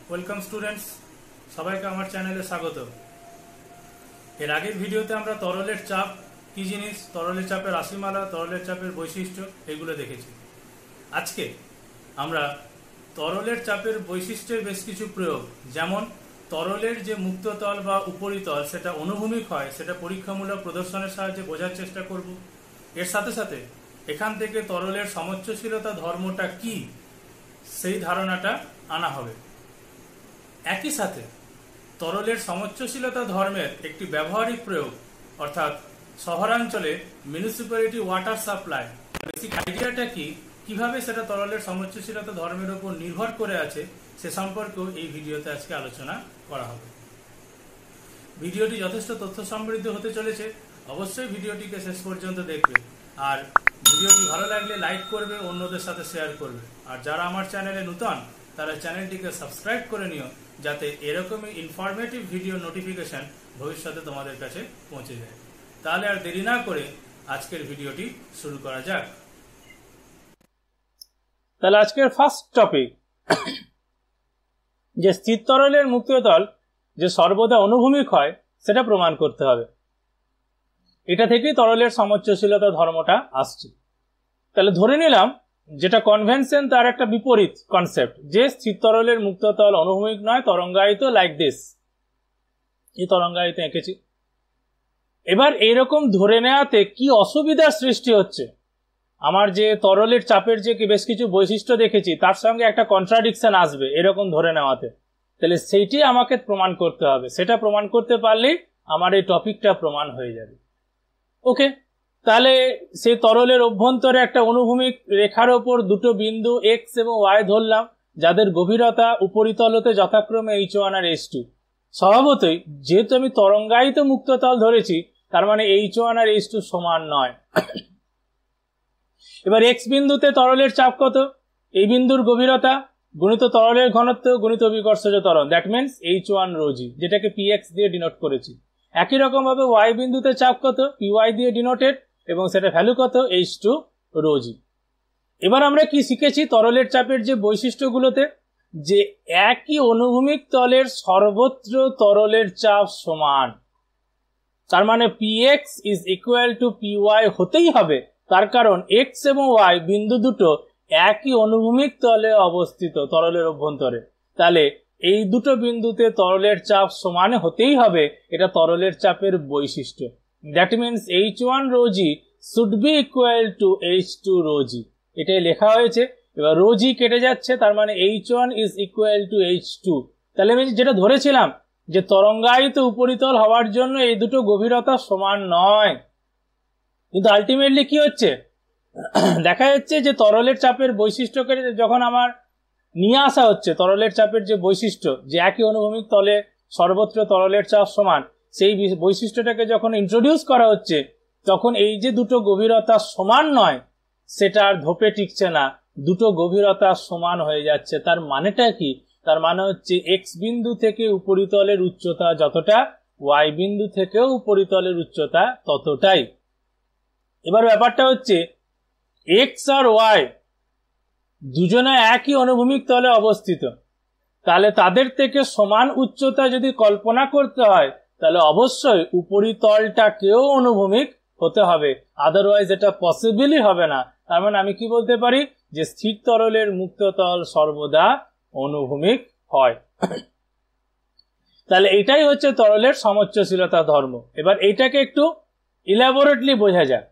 Welcome students, সবাইকে আমার চ্যানেলে স্বাগত। এর আগের ভিডিওতে আমরা তরলের চাপ কি জিনিস, তরলের চাপের রাশিমালা, তরলের চাপের বৈশিষ্ট্য এগুলো দেখেছি। আজকে আমরা তরলের চাপের বৈশিষ্ট্যের বেশ কিছু প্রয়োগ, যেমন তরলের যে মুক্ততল বা উপরিতল সেটা অনুভূমিক হয়, সেটা পরীক্ষামূলক প্রদর্শনের সাহায্যে বোঝার চেষ্টা করব। এর সাথে সাথে এখান থেকে তরলের সমচ্ছশীলতা ধর্মটা কি সেই ধারণাটা আনা হবে। একই সাথে তরলের সমচ্ছশীলতা ধর্মের একটি ব্যবহারিক প্রয়োগ, অর্থাৎ শহরাঞ্চলে মিউনিসিপ্যালিটি ওয়াটার সাপ্লাই বেসিক আইডিয়াটা কি, কিভাবে সেটা তরলের সমচ্ছশীলতা ধর্মের উপর নির্ভর করে আছে সে সম্পর্কেও এই ভিডিওতে আজকে আলোচনা করা হবে। ভিডিওটি যথেষ্ট তথ্য সমৃদ্ধ হতে চলেছে, অবশ্যই ভিডিওটিকে শেষ পর্যন্ত দেখবে। আর ভিডিওটি ভালো লাগলে লাইক করবে, অন্যদের সাথে শেয়ার করবে। আর যারা আমার চ্যানেলে নতুন তারা চ্যানেলটিকে সাবস্ক্রাইব করে নিও, যাতে এরকমই ইনফরমেটিভ ভিডিও নোটিফিকেশন ভবিষ্যতে তোমাদের কাছে পৌঁছে যায়। তাহলে আর দেরি না করে আজকের ভিডিওটি শুরু করা যাক। তাহলে আজকের ফার্স্ট টপিক, যে স্থির তরলের মুক্ততল যে সর্বদা অনুভূমিক হয় সেটা প্রমাণ করতে হবে। এটা থেকেই তরলের সমচ্ছশীলতা ধর্মটা আসছে। তাহলে ধরে নিলাম যেটা কনভেনশন তার একটা বিপরীত কনসেপ্ট, যে স্থির তরলের মুক্ততল অনুভূমিক নয়, তরঙ্গায়িত, লাইক দিস। এই তরঙ্গায়িত এঁকেছি। এবার এইরকম ধরে নেওয়াতে কি অসুবিধার সৃষ্টি হচ্ছে? আমার যে তরলের চাপের যে বেশ কিছু বৈশিষ্ট্য দেখেছি তার সঙ্গে একটা কন্ট্রাডিকশন আসবে এরকম ধরে নেওয়াতে। তাহলে সেইটি আমাকে প্রমাণ করতে হবে। সেটা প্রমাণ করতে পারলেই আমার এই টপিকটা প্রমাণ হয়ে যাবে। ওকে, তাহলে সেই তরলের অভ্যন্তরে একটা অনুভূমিক রেখার ওপর দুটো বিন্দু এক্স এবং ওয়াই ধরলাম, যাদের গভীরতা উপরিতল হতে যথাক্রমে H1 আর H2। স্বভাবতই যেহেতু আমি তরঙ্গায়িত মুক্ততল ধরেছি, তার মানে H1 আর H2 সমান নয়। এবার এক্স বিন্দুতে তরলের চাপ কত? এই বিন্দুর গভীরতা গুণিত তরলের ঘনত্ব গুণিত অভিকর্ষজ ত্বরণ, দ্যাট মিনস H1 ρg, যেটাকে px দিয়ে ডিনোট করেছি। একই রকম ভাবে ওয়াই বিন্দুতে চাপ কত? py দিয়ে ডিনোটেড, এবং সেটা ভ্যালু কত? H2 ρg। এবার আমরা কি শিখেছি তরলের চাপের যে বৈশিষ্ট্যগুলোতে? যে একই অনুভূমিক তলের সর্বত্র তরলের চাপ সমান। তার মানে px is equal to py হতেই হবে, তার কারণ x এবং y বিন্দু দুটো একই অনুভূমিক তলে অবস্থিত তরলের অভ্যন্তরে। তাহলে এই দুটো বিন্দুতে তরলের চাপ সমান হতেই হবে, এটা তরলের চাপের বৈশিষ্ট্য। That means H1 ρg should be equal to H2 ρg, এটাই লেখা হয়েছে। এবার ρg কেটে যাচ্ছে, তার মানে H1 is equal to H2। তাহলে আমি যেটা ধরেছিলাম যে তরঙ্গায়িত উপরিতল হওয়ার জন্য এই দুটো গভীরতা সমান নয়, কিন্তু আলটিমেটলি কি হচ্ছে? দেখা যাচ্ছে যে তরলের চাপের বৈশিষ্ট্যকে যখন আমার নিয়ে আসা হচ্ছে, তরলের চাপের যে বৈশিষ্ট্য যে একই অনুভূমিক তলে সর্বত্র তরলের চাপ সমান, সেই বৈশিষ্ট্যটাকে যখন ইন্ট্রোডিউস করা হচ্ছে, তখন এই যে দুটো গভীরতা সমান নয় সেটা আর ধোপে টিকছে না, দুটো গভীরতা সমান হয়ে যাচ্ছে। তার মানেটা কি? তার মানে হচ্ছে এক্স বিন্দু থেকে উপরিতলের উচ্চতা যতটা, ওয়াই বিন্দু থেকেও উপরিতলের উচ্চতা ততটাই। এবার ব্যাপারটা হচ্ছে এক্স আর ওয়াই দুজনে একই অনুভূমিক তলে অবস্থিত, তাহলে তাদের থেকে সমান উচ্চতা যদি কল্পনা করতে হয়, তাহলে অবশ্যই উপরিতলটাকেও অনুভূমিক হতে হবে, আদারওয়াইজ এটা পসিবলই হবে না। তার মানে আমি কি বলতে পারি? যে স্থির তরলের মুক্ততল সর্বদা অনুভূমিক হয়। তাহলে এটাই হচ্ছে তরলের সমচ্ছশীলতা ধর্ম। এবার এইটাকে একটু ইলাবোরেটলি বোঝা যায়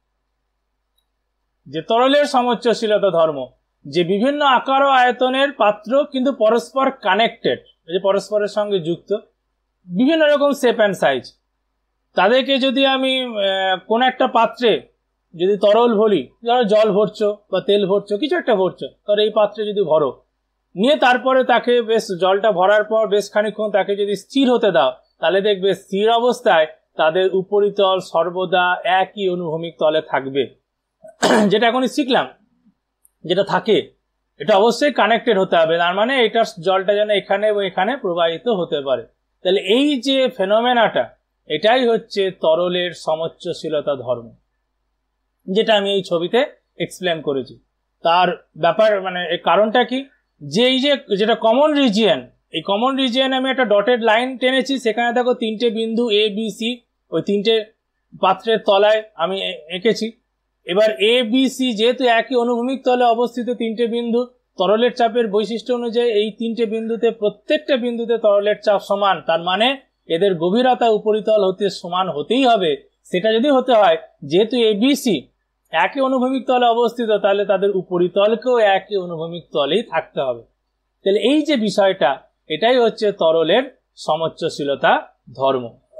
যে তরলের সমচ্ছশীলতা ধর্ম যে বিভিন্ন আকার ও আয়তনের পাত্র কিন্তু পরস্পর কানেক্টেড, যে পরস্পরের সঙ্গে যুক্ত, বিভিন্ন রকম শেপ অ্যান্ড সাইজ, তাদেরকে যদি আমি কোন একটা পাত্রে যদি তরল ভরি, ধরো জল ভরছো বা তেল ভরছো, কিছু একটা ভরছো, ধরো এই পাত্রে যদি ভরো, নিয়ে তারপরে তাকে বেশ জলটা ভরার পর বেশ খানিকক্ষণ তাকে যদি স্থির হতে দাও, তাহলে দেখবে স্থির অবস্থায় তাদের উপরিতল সর্বদা একই অনুভূমিক তলে থাকবে। যেটা এখনই শিখলাম, যেটা থাকে এটা অবশ্যই কানেক্টেড হতে হবে, তার মানে এটার জলটা যেন এখানে এবং এখানে প্রবাহিত হতে পারে। তাহলে এই যে ফেনোমেনাটা, এটাই হচ্ছে তরলের সমচ্ছশীলতা ধর্ম, যেটা আমি এই ছবিতে এক্সপ্লেন করেছি। তার ব্যাপার মানে কারণটা কি? যে এই যে যেটা কমন রিজিয়ন এই কমন রিজিয়ন আমি একটা ডটেড লাইন টেনেছি, সেখানে দেখো তিনটে বিন্দু এ বি সি ওই তিনটে পাত্রের তলায় আমি এঁকেছি। এবার এ বি সি যেহেতু একই অনুভূমিক তলে অবস্থিত তিনটে বিন্দু, তরলের চাপের বৈশিষ্ট্য অনুযায়ী এই তিনটে বিন্দুতে প্রত্যেকটা বিন্দুতে তরলের চাপ সমান, তার মানে এদের গভীরতা উপরিতল হতে সমান হতেই হবে। সেটা যদি হতে হয়, যেহেতু এ বি সি একই অনুভূমিক তলে অবস্থিত, তাহলে তাদের উপরিতলকেও একই অনুভূমিক তলেই থাকতে হবে। তাহলে এই যে বিষয়টা, এটাই হচ্ছে তরলের সমোচ্চশীলতা ধর্ম।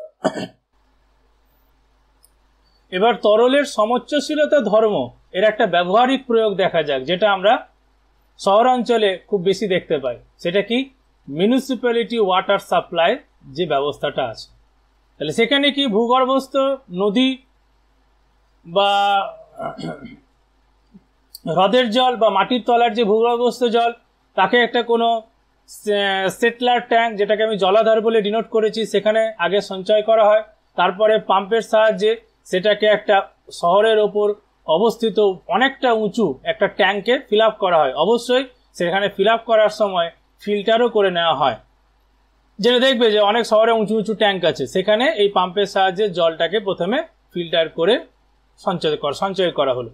এবার তরলের সমোচ্চশীলতা ধর্ম এর একটা ব্যবহারিক প্রয়োগ দেখা যাক, যেটা আমরা শহরাঞ্চলে খুব বেশি দেখতে পাই। সেটা কি? মিউনিসিপ্যালিটি ওয়াটার সাপ্লাই যে ব্যবস্থাটা আছে, তাহলে সেখানে কি ভূগর্ভস্থ নদী বা হ্রদের জল বা মাটির তলার যে ভূগর্ভস্থ জল, তাকে একটা কোনো সেটলার ট্যাঙ্ক, যেটাকে আমি জলাধার বলে ডিনোট করেছি, সেখানে আগে সঞ্চয় করা হয়। তারপরে পাম্পের সাহায্যে সেটাকে একটা শহরের ওপর অবস্থিত অনেকটা উঁচু একটা ট্যাঙ্কে ফিল আপ করা হয়। অবশ্যই সেখানে ফিল আপ করার সময় ফিল্টারও করে নেওয়া হয়। যেটা দেখবে যে অনেক শহরে উঁচু উঁচু ট্যাঙ্ক আছে, সেখানে এই পাম্পের সাহায্যে জলটাকে প্রথমে ফিল্টার করে সঞ্চয় করা হলো।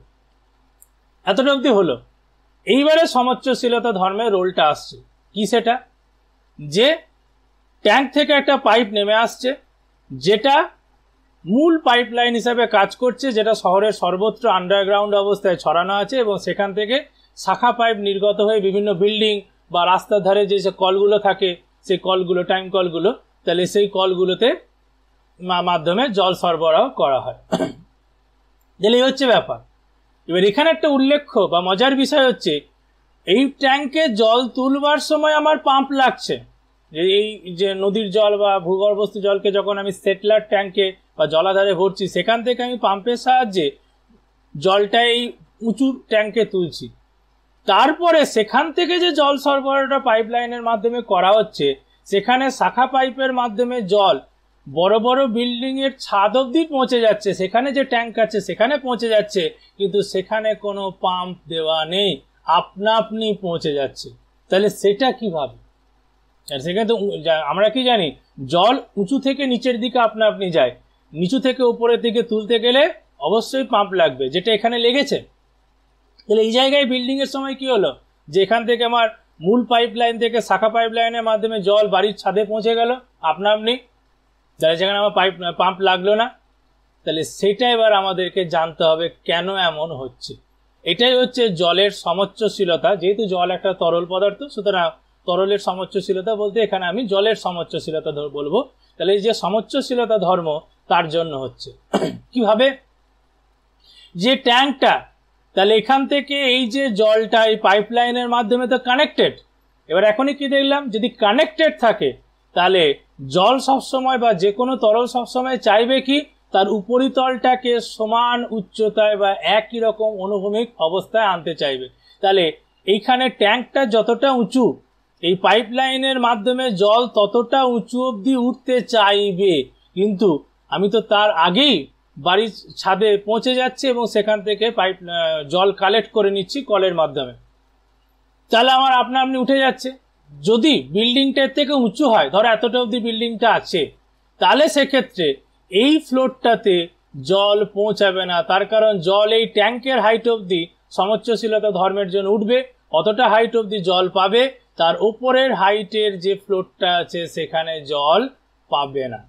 এতটা অবধি হলো। এইবারে সমোচ্চশীলতা ধর্মের রোলটা আসছে কি? সেটা যে ট্যাঙ্ক থেকে একটা পাইপ নেমে আসছে, যেটা মূল পাইপলাইন হিসাবে কাজ করছে, যেটা শহরের সর্বত্র আন্ডারগ্রাউন্ড অবস্থায় ছড়ানো আছে, এবং সেখান থেকে শাখা পাইপ নির্গত হয়ে বিভিন্ন বিল্ডিং বা রাস্তার ধারে যে কলগুলো থাকে, সেই কলগুলো, টাইম কলগুলো, তাহলে সেই কলগুলোতে মাধ্যমে জল সরবরাহ করা হয়। তাহলে এই হচ্ছে ব্যাপার। এবার এখানে একটা উল্লেখ্য বা মজার বিষয় হচ্ছে, এই ট্যাঙ্কে জল তুলবার সময় আমার পাম্প লাগছে। এই যে নদীর জল বা ভূগর্ভস্থ জলকে যখন আমি সেটলার ট্যাঙ্কে বা জলাধারে ভরছি, সেখান থেকে আমি পাম্পের সাহায্যে জলটা এই উঁচু ট্যাঙ্কে তুলছি। তারপরে সেখান থেকে যে জল সরবরাহটা পাইপলাইনের মাধ্যমে করা হচ্ছে, সেখানে শাখা পাইপের মাধ্যমে জল বড় বড় বিল্ডিং এর ছাদ অবধি পৌঁছে যাচ্ছে, সেখানে যে ট্যাঙ্ক আছে সেখানে পৌঁছে যাচ্ছে, কিন্তু সেখানে কোনো পাম্প দেওয়া নেই, আপনা আপনি পৌঁছে যাচ্ছে। তাহলে সেটা কিভাবে? সেখানে তো আমরা কি জানি, জল উঁচু থেকে নিচের দিকে আপনা আপনি যায়, নিচু থেকে উপরের দিকে তুলতে গেলে অবশ্যই পাম্প লাগবে, যেটা এখানে লেগেছে। তাহলে এই জায়গায় বিল্ডিং এর সময় কি হলো, যে এখান থেকে আমার মূল পাইপলাইন থেকে শাখা পাইপলাইনের মাধ্যমে জল বাড়ির ছাদে পৌঁছে গেল আপনা আপনি, যারা যেখানে আমার পাম্প লাগলো না। তাহলে সেটা এবার আমাদেরকে জানতে হবে কেন এমন হচ্ছে। এটাই হচ্ছে জলের সমোচ্চশীলতা। যেহেতু জল একটা তরল পদার্থ, সুতরাং তরলের সমোচ্চশীলতা বলতে এখানে আমি জলের সমোচ্চশীলতা বলবো। তাহলে এই যে সমোচ্চশীলতা ধর্ম, তার জন্য হচ্ছে কিভাবে, যে ট্যাঙ্কটা, তাহলে এখান থেকে এই যে জলটা এই পাইপলাইনের মাধ্যমে তো কানেক্টেড। এবার এখনই কি দেখলাম, যদি কানেক্টেড থাকে তাহলে জল সবসময় বা যে কোনো তরল সবসময় চাইবে কি, তার উপরিতলটাকে সমান উচ্চতায় বা একই রকম অনুভূমিক অবস্থায় আনতে চাইবে। তাহলে এইখানে ট্যাঙ্কটা যতটা উঁচু, এই পাইপলাইনের মাধ্যমে জল ততটা উঁচু অবধি উঠতে চাইবে, কিন্তু আমি তো তার আগেই বাড়ির ছাদে পৌঁছে যাচ্ছি এবং সেখান থেকে জল কালেক্ট করে নিচ্ছি কলের মাধ্যমে, তাহলে আমার আপনা আপনি উঠে যাচ্ছে। যদি বিল্ডিংটার থেকে উঁচু হয়, ধরো এতটা অবধি বিল্ডিংটা আছে, তাহলে সেক্ষেত্রে এই ফ্লোরটাতে জল পৌঁছাবে না, তার কারণ জল এই ট্যাঙ্কের হাইট অবধি সমোচ্চশীলতা ধর্মের জন্য উঠবে, অতটা হাইট অবধি জল পাবে, তার উপরের হাইটের যে ফ্লোরটা আছে সেখানে জল পাবে না।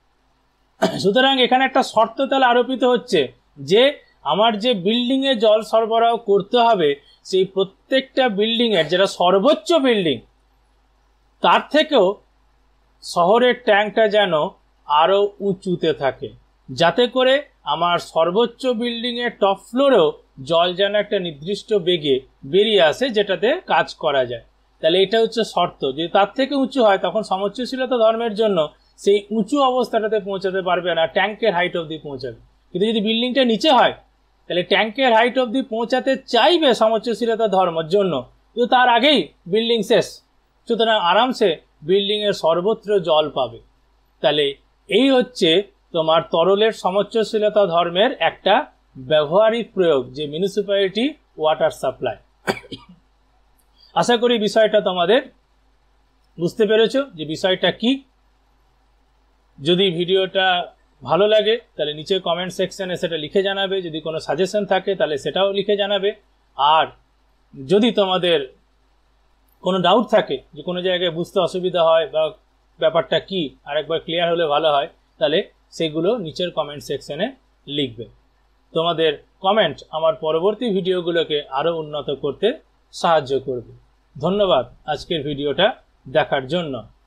সুতরাং এখানে একটা শর্ত তাহলে আরোপিত হচ্ছে যে আমার যে বিল্ডিং এ জল সরবরাহ করতে হবে, সেই প্রত্যেকটা বিল্ডিং এর, যেটা সর্বোচ্চ বিল্ডিং, তার থেকেও শহরের ট্যাঙ্কটা যেন আরো উঁচুতে থাকে, যাতে করে আমার সর্বোচ্চ বিল্ডিং এর টপ ফ্লোরেও জল যেন একটা নির্দিষ্ট বেগে বেরিয়ে আসে, যেটাতে কাজ করা যায়। তাহলে এটা হচ্ছে শর্ত। যদি তার থেকে উঁচু হয়, তখন সমোচ্চশীলতা ধর্মের জন্য সেই উঁচু অবস্থাটাতে পৌঁছাতে পারবে না, ট্যাঙ্কের হাইট অবধি পৌঁছাবে। কিন্তু যদি বিল্ডিংটা নিচে হয়, তাহলে ট্যাঙ্কের হাইট অবধি পৌঁছাতে চাইবে সমোচ্চশীলতা ধর্মের জন্য, কিন্তু তার আগেই বিল্ডিং শেষ, সুতরাং আরামসে বিল্ডিং এর সর্বত্র জল পাবে। তাহলে এই হচ্ছে তোমার তরলের সমোচ্চশীলতা ধর্মের একটা ব্যবহারিক প্রয়োগ, যে মিউনিসিপ্যালিটি ওয়াটার সাপ্লাই। আশা করি বিষয়টা তোমাদের বুঝতে পেরেছো যে বিষয়টা কি? যদি ভিডিওটা ভালো লাগে তাহলে নিচে কমেন্ট সেকশনে সেটা লিখে জানাবে, যদি কোনো সাজেশন থাকে তাহলে সেটাও লিখে জানাবে। আর যদি তোমাদের কোনো ডাউট থাকে যে কোনো জায়গায় বুঝতে অসুবিধা হয় বা ব্যাপারটা কি আরেকবার ক্লিয়ার হলে ভালো হয়, তাহলে সেগুলো নিচের কমেন্ট সেকশনে লিখবে। তোমাদের কমেন্ট আমার পরবর্তী ভিডিওগুলোকে আরও উন্নত করতে সাহায্য করবে। ধন্যবাদ আজকের ভিডিওটা দেখার জন্য।